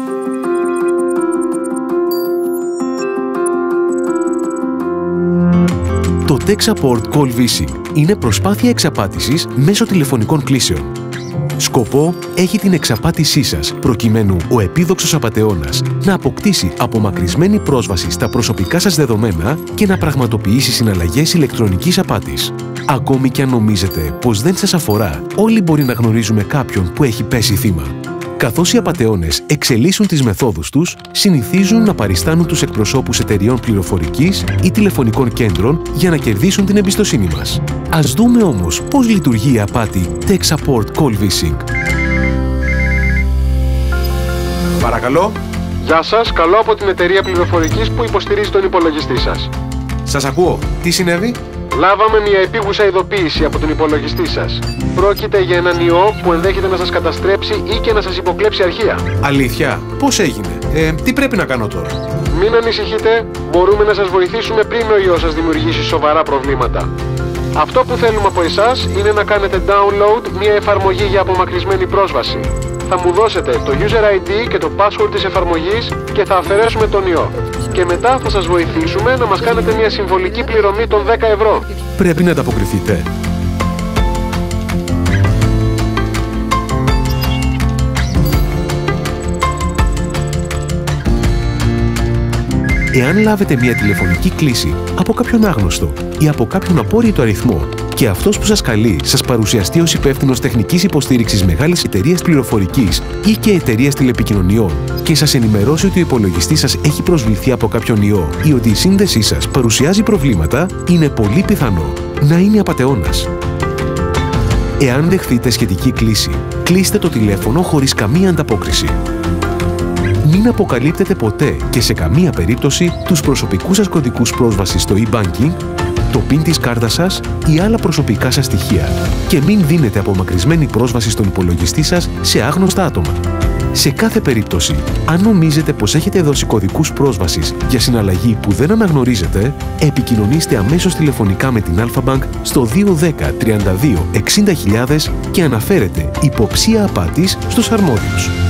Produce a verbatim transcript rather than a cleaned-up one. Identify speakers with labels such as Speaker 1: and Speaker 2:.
Speaker 1: Το Tech Support Call Phishing είναι προσπάθεια εξαπάτησης μέσω τηλεφωνικών κλήσεων. Σκοπό έχει την εξαπάτησή σας, προκειμένου ο επίδοξος απατεώνας να αποκτήσει απομακρυσμένη πρόσβαση στα προσωπικά σας δεδομένα και να πραγματοποιήσει συναλλαγές ηλεκτρονικής απάτης. Ακόμη και αν νομίζετε πως δεν σας αφορά, όλοι μπορεί να γνωρίζουμε κάποιον που έχει πέσει θύμα. Καθώς οι απατεώνες εξελίσσουν τις μεθόδους τους, συνηθίζουν να παριστάνουν τους εκπροσώπους εταιρειών πληροφορικής ή τηλεφωνικών κέντρων για να κερδίσουν την εμπιστοσύνη μας. Ας δούμε όμως πώς λειτουργεί η απάτη Tech Support Call Phishing.
Speaker 2: Παρακαλώ.
Speaker 3: Γεια σας, καλώ από την εταιρεία πληροφορικής που υποστηρίζει τον υπολογιστή σας.
Speaker 2: Σας ακούω. Τι συνέβη?
Speaker 3: Λάβαμε μια επίγουσα ειδοποίηση από τον υπολογιστή σας. Πρόκειται για έναν ιό που ενδέχεται να σας καταστρέψει ή και να σας υποκλέψει αρχεία.
Speaker 2: Αλήθεια? Πώς έγινε? Ε, τι πρέπει να κάνω τώρα?
Speaker 3: Μην ανησυχείτε, μπορούμε να σας βοηθήσουμε πριν ο ιός σας δημιουργήσει σοβαρά προβλήματα. Αυτό που θέλουμε από εσάς είναι να κάνετε download μια εφαρμογή για απομακρυσμένη πρόσβαση. Θα μου δώσετε το user άι ντι και το password της εφαρμογής και θα αφαιρέσουμε τον ιό. Και μετά θα σας βοηθήσουμε να μας κάνετε μια συμβολική πληρωμή των δέκα ευρώ.
Speaker 1: Πρέπει να ανταποκριθείτε. Εάν λάβετε μια τηλεφωνική κλήση από κάποιον άγνωστο ή από κάποιον απόρριτο αριθμό και αυτός που σας καλεί σας παρουσιαστεί ως υπεύθυνος τεχνικής υποστήριξης μεγάλης εταιρείας πληροφορικής ή και εταιρείας τηλεπικοινωνιών και σας ενημερώσει ότι ο υπολογιστής σας έχει προσβληθεί από κάποιον ιό ή ότι η σύνδεσή σας παρουσιάζει προβλήματα, είναι πολύ πιθανό να είναι απατεώνας. Εάν δεχθείτε σχετική κλήση, κλείστε το τηλέφωνο χωρίς καμία ανταπόκριση. Μην αποκαλύπτετε ποτέ και σε καμία περίπτωση τους προσωπικούς σας κωδικούς πρόσβασης στο e-banking, το πιν της κάρτας σας ή άλλα προσωπικά σας στοιχεία και μην δίνετε απομακρυσμένη πρόσβαση στον υπολογιστή σας σε άγνωστα άτομα. Σε κάθε περίπτωση, αν νομίζετε πως έχετε δώσει κωδικούς πρόσβασης για συναλλαγή που δεν αναγνωρίζετε, επικοινωνήστε αμέσως τηλεφωνικά με την Alpha Bank στο δύο ένα μηδέν τριάντα δύο εξήντα χιλιάδες και αναφέρετε υποψία απάτης στους αρμόδιους.